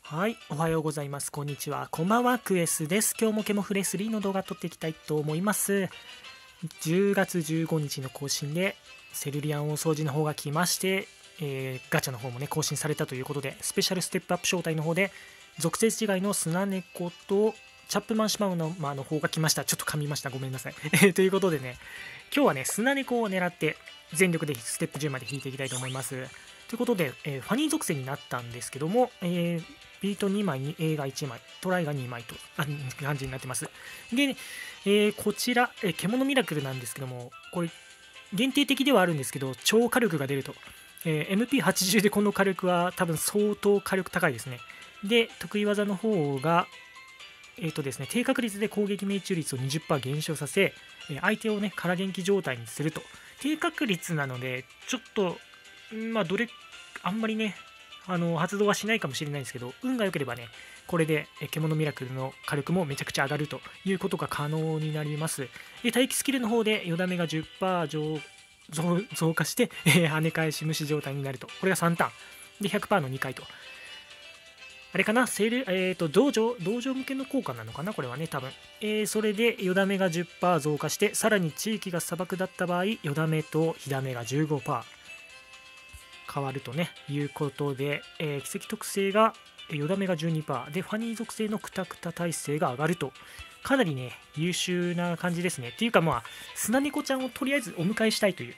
はい、おはようございます。こんにちは。こんばんは、クエスです。今日もケモフレ3の動画撮っていきたいと思います。10月15日の更新で、セルリアン大掃除の方が来まして、ガチャの方もね、更新されたということで、スペシャルステップアップ招待の方で、属性違いのスナネコとチャップマンシマウマの方が来ました。ちょっと噛みました。ごめんなさい。ということでね、今日はね、スナネコを狙って全力でステップ10まで引いていきたいと思います。ということで、ファニー属性になったんですけども、ビート2枚に A が1枚、トライが2枚と感じになってます。で、こちら、獣ミラクルなんですけども、これ、限定的ではあるんですけど、超火力が出ると。MP80 でこの火力は多分相当火力高いですね。で、得意技の方が、ですね、低確率で攻撃命中率を 20% 減少させ、相手をね、空元気状態にすると。低確率なので、ちょっと、あんまりね、発動はしないかもしれないんですけど、運が良ければね、これで獣ミラクルの火力もめちゃくちゃ上がるということが可能になります。で、待機スキルの方で、よだめが 10% 増加して、跳ね返し無視状態になると。これが3ターン。で、100% の2回と。あれかな、道場向けの効果なのかな、これはね、多分。それで、よだめが 10% 増加して、さらに地域が砂漠だった場合、よだめと火だめが 15%。変わるとねいうことで、奇跡特性がよだめが 12% でファニー属性のクタクタ耐性が上がるとかなりね優秀な感じですね。っていうかまあスナネコちゃんをとりあえずお迎えしたいという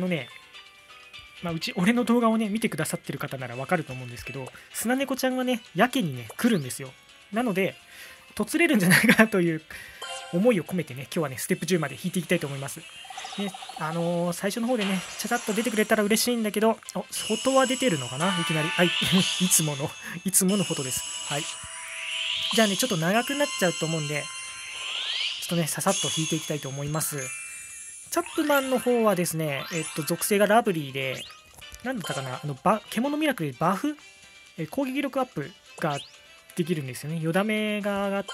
俺の動画をね見てくださってる方ならわかると思うんですけど、スナネコちゃんはねやけにね来るんですよ。なのでとつれるんじゃないかなという思いを込めてね今日はねステップ10まで引いていきたいと思います。ね、最初の方でね、ちゃちゃっと出てくれたら嬉しいんだけど、フォトは出てるのかないきなり。はい。いつものフォトです。はい。じゃあね、ちょっと長くなっちゃうと思うんで、ちょっとね、ささっと引いていきたいと思います。チャップマンの方はですね、属性がラブリーで、なんだったかな、獣ミラクルでバフ、攻撃力アップができるんですよね。よだめが上がって、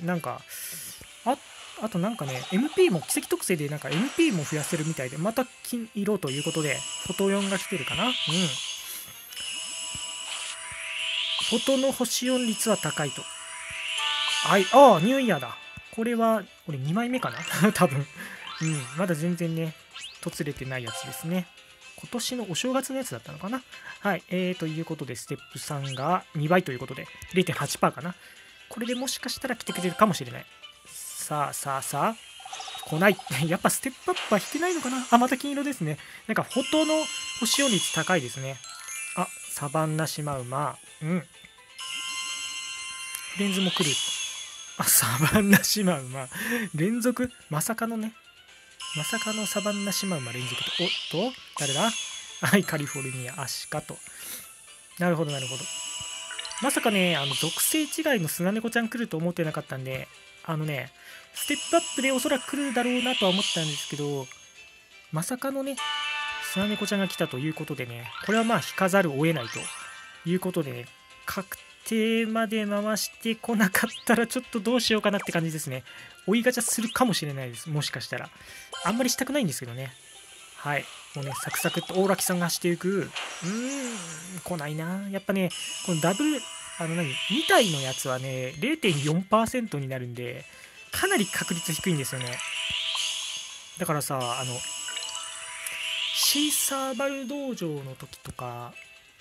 なんか、あとなんかね、MP も奇跡特性でなんか MP も増やせるみたいで、また金色ということで、フォト4が来てるかな。うん。フォトの星4率は高いと。はい、ああ、ニューイヤーだ。これ2枚目かな多分。うん、まだ全然ね、とつれてないやつですね。今年のお正月のやつだったのかな。はい、ということで、ステップ3が2倍ということで、0.8% かな。これでもしかしたら来てくれるかもしれない。さあ、来ない。やっぱステップアップは引けないのかな。あ、また金色ですね。なんか、フォトの星用率高いですね。あ、サバンナシマウマ。うん。レンズも来る。あ、サバンナシマウマ。連続まさかのサバンナシマウマ連続と。おっと誰だ。はい、カリフォルニア、アシカと。なるほど。まさかね、属性違いのスナネコちゃん来ると思ってなかったんで、ステップアップでおそらく来るだろうなとは思ったんですけど、まさかのね、スナネコちゃんが来たということでね、これはまあ引かざるを得ないということでね、確定まで回してこなかったらちょっとどうしようかなって感じですね。追いガチャするかもしれないです。もしかしたら。あんまりしたくないんですけどね。はい。もうね、サクサクっと大垣さんが走っていく。来ないな。やっぱね、このダブル、2体のやつはね、0.4% になるんで、かなり確率低いんですよね。だからさ、シーサーバル道場の時とか、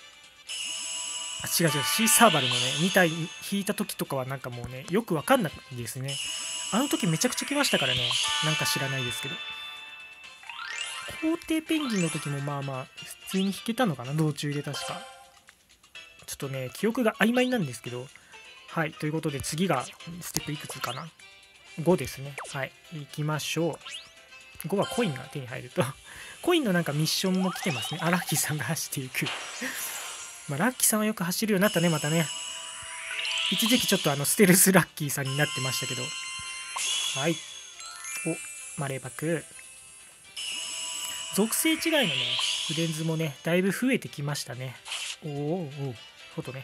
違う、シーサーバルのね、2体引いた時とかはなんかもうね、よくわかんないですね。あの時めちゃくちゃ来ましたからね。なんか知らないですけど。皇帝ペンギンの時もまあまあ、普通に弾けたのかな、道中で確か。ちょっとね、記憶が曖昧なんですけど。はい、ということで次がステップいくつかな ?5 ですね。はい、行きましょう。5はコインが手に入ると。コインのなんかミッションも来てますね。あ、ラッキーさんが走っていく。まあ、ラッキーさんはよく走るようになったね、またね。一時期ちょっとステルスラッキーさんになってましたけど。はい。お、マレーバク。属性違いのね、フレンズもね、だいぶ増えてきましたね。お、フォトね。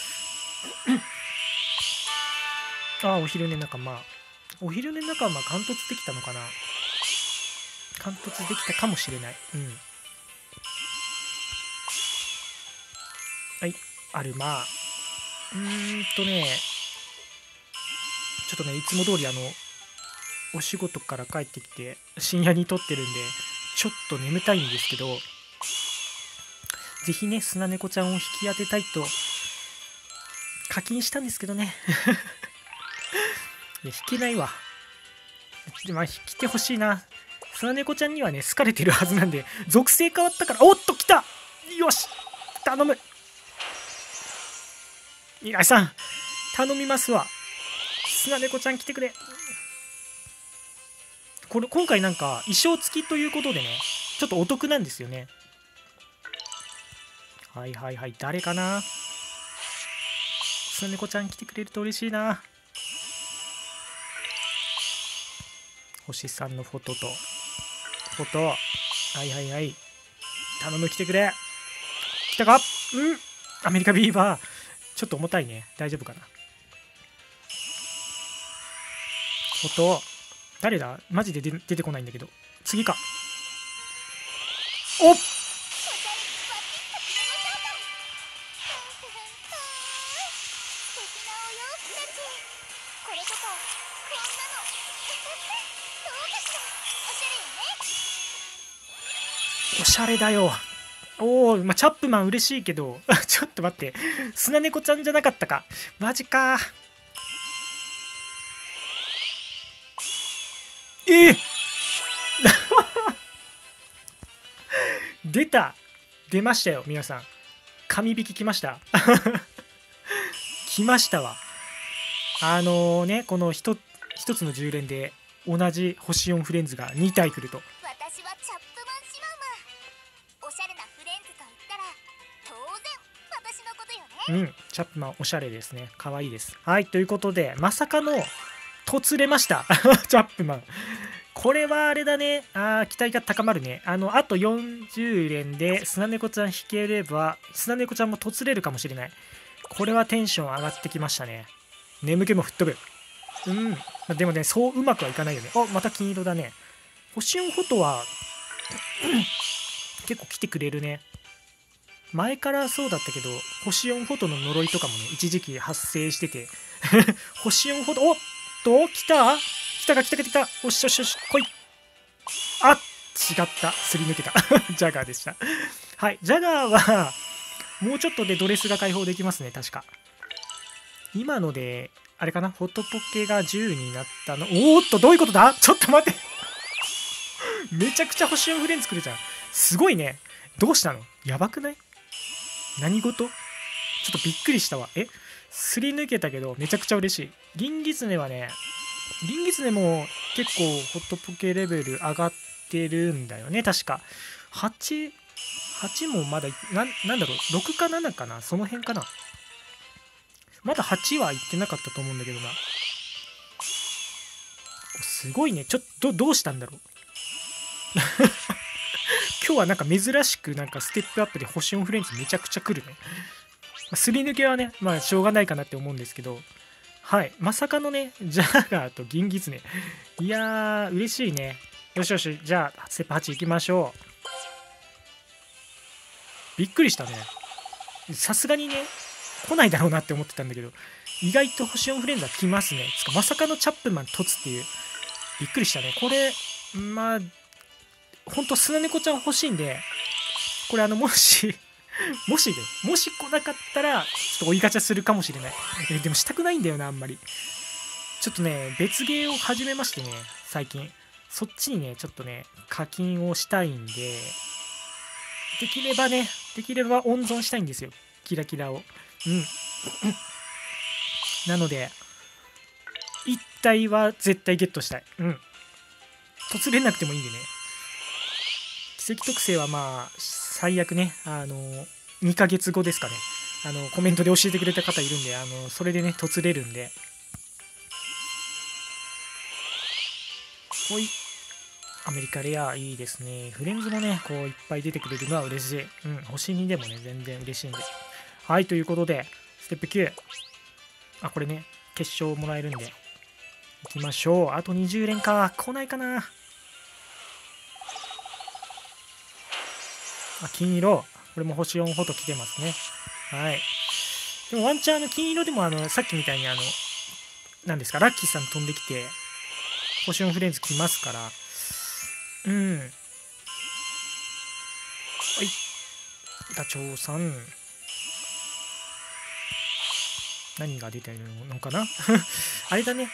あ、お昼寝仲間。お昼寝仲間、貫突できたのかな。貫突できたかもしれない。うん。はい、アルマ。 ちょっとねいつも通りお仕事から帰ってきて深夜に撮ってるんでちょっと眠たいんですけど、ぜひねスナネコちゃんを引き当てたいと課金したんですけどねいや引けないわ。まあ引きてほしいな。スナネコちゃんにはね好かれてるはずなんで、属性変わったから。おっと来た。よし頼む皆さん頼みますわ。スナネコちゃん来てくれ。これ今回なんか衣装付きということでねちょっとお得なんですよね。はいはいはい、誰かな。スナネコちゃん来てくれると嬉しいな。星さんのフォトはいはいはい、頼む来てくれ。来たか。アメリカビーバーちょっと重たいね。大丈夫かな。フォト誰だ。マジで出てこないんだけど。次か。おっおしゃれだよ。おお、まあ、チャップマン嬉しいけどちょっと待って、スナネコちゃんじゃなかったか。マジか。出ましたよ皆さん。神引き来ました来ましたわ。この一つの10連で同じ星4フレンズが2体来ると。 私はチャップマンシマウマ。おしゃれなフレンズと言ったら当然私のことよね。 チャップマンおしゃれですね。可愛いです。はい、ということでまさかの突れましたチャップマン。これはあれだね。期待が高まるね。あと40連でスナネコちゃん引ければ、スナネコちゃんも突れるかもしれない。これはテンション上がってきましたね。眠気も吹っ飛ぶ。でもね、そううまくはいかないよね。また金色だね。星4フォトは結構来てくれるね。前からそうだったけど、星4フォトの呪いとかもね、一時期発生してて。星4フォト、おっと、来た。来た。おしよし、来い。あ、違った。すり抜けた。ジャガーでした。はい、ジャガーは、もうちょっとでドレスが解放できますね、確か。今ので、あれかな、フォトポケが10になったの。おーっと、どういうことだ。ちょっと待って。めちゃくちゃ星4フレンズ来るじゃん。すごいね。どうしたの。やばくない。何事。ちょっとびっくりしたわ。すり抜けたけど、めちゃくちゃ嬉しい。銀ギツネはね、銀ギツネも結構ホットポケレベル上がってるんだよね、確か。8もまだ、なんだろう、6か7かな、その辺かな。まだ8は行ってなかったと思うんだけどな。すごいね。ちょっと、どうしたんだろう。今日はなんか珍しくなんかステップアップで星4フレンズめちゃくちゃ来るね。すり抜けはね、まあしょうがないかなって思うんですけど、はい、まさかのね、ジャガーと銀ギツネ。いやー、嬉しいね。よしよし、じゃあ、ステップ8行きましょう。びっくりしたね。さすがにね、来ないだろうなって思ってたんだけど、意外と星4フレンズは来ますね。つか、まさかのチャップマン突っていう。びっくりしたね。これ、まあ、ほんとスナネコちゃん欲しいんで、これもし来なかったら、ちょっと追いガチャするかもしれない。でもしたくないんだよな、あんまり。ちょっとね、別ゲーを始めましてね、最近。そっちにね、ちょっとね、課金をしたいんで、できれば温存したいんですよ。キラキラを。なので、1体は絶対ゲットしたい。突れなくてもいいんでね。奇跡特性はまあ、最悪ね、2ヶ月後ですかね。コメントで教えてくれた方いるんで、それでね、突れるんで。ほい。アメリカレア、いいですね。フレンズもね、こう、いっぱい出てくれるのは嬉しい。星2でもね、全然嬉しいんで。はい、ということで、ステップ9。これね、決勝もらえるんで。行きましょう。あと20連か。来ないかな。金色。これも星4フォト来てますね。はい。 でもワンチャン金色でもさっきみたいに何ですか、ラッキーさん飛んできてポションフレンズ来ますから、はい、ダチョウさん何が出てるのかなあれだね、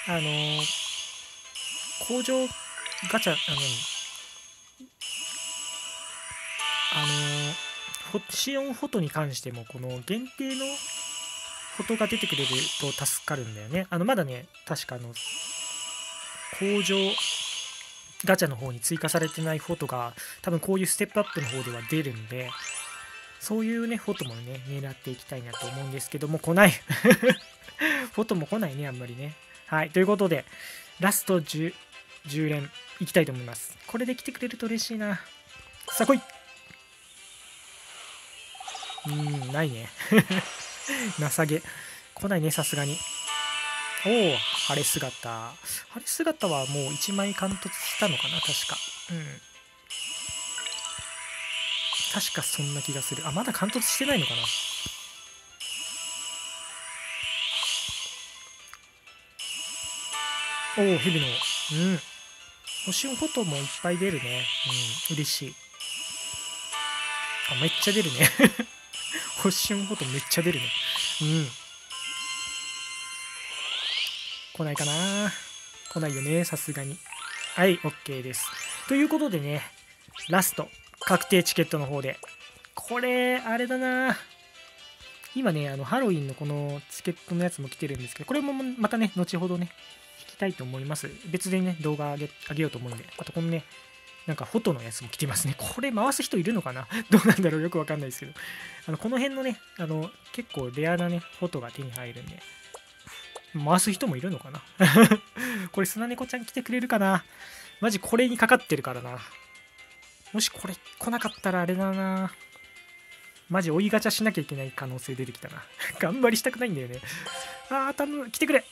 工場ガチャ、シオンフォトに関してもこの限定のフォトが出てくれると助かるんだよね。まだね、確か工場ガチャの方に追加されてないフォトが多分こういうステップアップの方では出るんで、そういうねフォトもね狙っていきたいなと思うんですけども、来ないフォトも来ないね、あんまりね。はい、ということでラスト 10連いきたいと思います。これで来てくれると嬉しいな。さあ来い。ないね情け来ないね、さすがに。おお、晴れ姿はもう1枚貫突したのかな、確か。確かそんな気がする。まだ貫突してないのかな。おお、ヘビの星フォトもいっぱい出るね。嬉しい。めっちゃ出るね星フォトめっちゃ出るね。来ないかな。来ないよね、さすがに。はい、OK です。ということでね、ラスト確定チケットの方で、これあれだな。今ね、ハロウィンのこのチケットのやつも来てるんですけど、これもまたね、後ほどね、引きたいと思います。別でね、動画上げようと思うんで、あとこのね、なんかフォトのやつも来てますね。これ回す人いるのかなどうなんだろう、よくわかんないですけど。この辺のね、結構レアなね、フォトが手に入るんで、回す人もいるのかなこれ、砂猫ちゃん来てくれるかな。マジこれにかかってるからな。もしこれ来なかったらあれだな。マジ追いガチャしなきゃいけない可能性出てきたな。頑張りしたくないんだよね。頼む、来てくれ。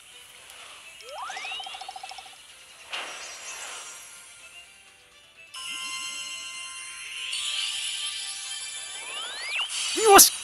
よし。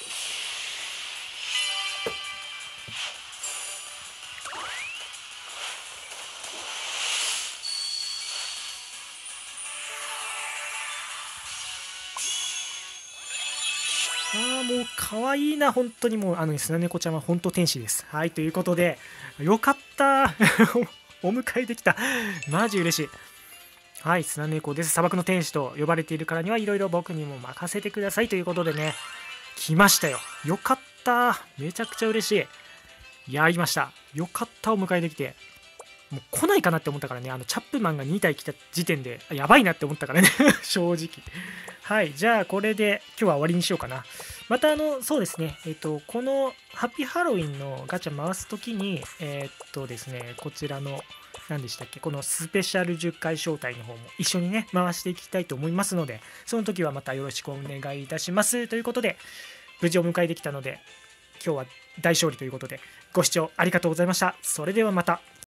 もう可愛いな、本当に。もう砂猫ちゃんは本当天使です。はい、ということで、よかったお迎えできた。マジ嬉しい。はい、砂猫です。砂漠の天使と呼ばれているからにはいろいろ僕にも任せてくださいということでね、来ましたよ。よかった。めちゃくちゃ嬉しい。やりました。よかった、お迎えできて。もう来ないかなって思ったからね、チャップマンが2体来た時点で、やばいなって思ったからね、正直。はい、じゃあこれで今日は終わりにしようかな。またそうですね、このハッピーハロウィンのガチャ回すときに、ですね、こちらの、何でしたっけ、このスペシャル10回招待の方も一緒にね、回していきたいと思いますので、その時はまたよろしくお願いいたします。ということで、無事お迎えできたので、今日は大勝利ということで、ご視聴ありがとうございました。それではまた。